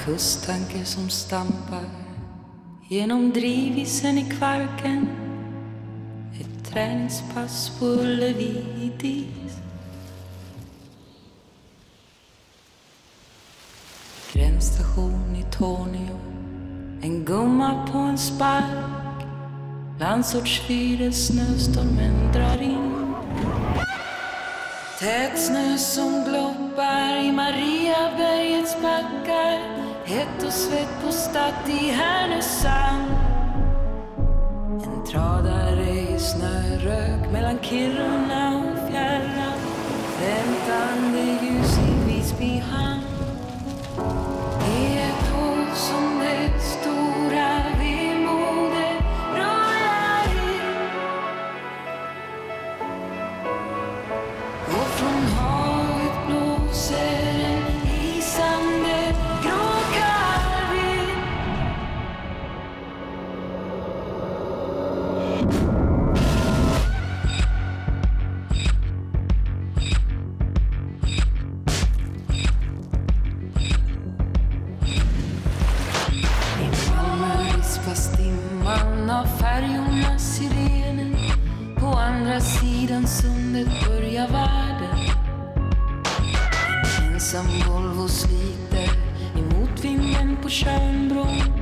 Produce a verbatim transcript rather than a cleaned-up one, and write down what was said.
kusttanker som stampar genom drivisen i Kvarken. Ett träningspass på Ullevi i dis. Gränsstation i Tornio, en gumma på en spark. Landsortsfyr snöstormen drar in. Tät snö som gloppar i Mariabergets backar. Hett och svett på Stadt i Härnösand. En tradare i snörök mellan Kiruna och fjärran. Väntande ljus i Visby hamn. Det är då som det stora vemodet rullar in. Och från havet blåser en isande gråkall vind. Stimman av färjornas sirenen. På andra sidan sundet börjar världen. En ensam Volvo sliter emot vinden på Tjörnbron.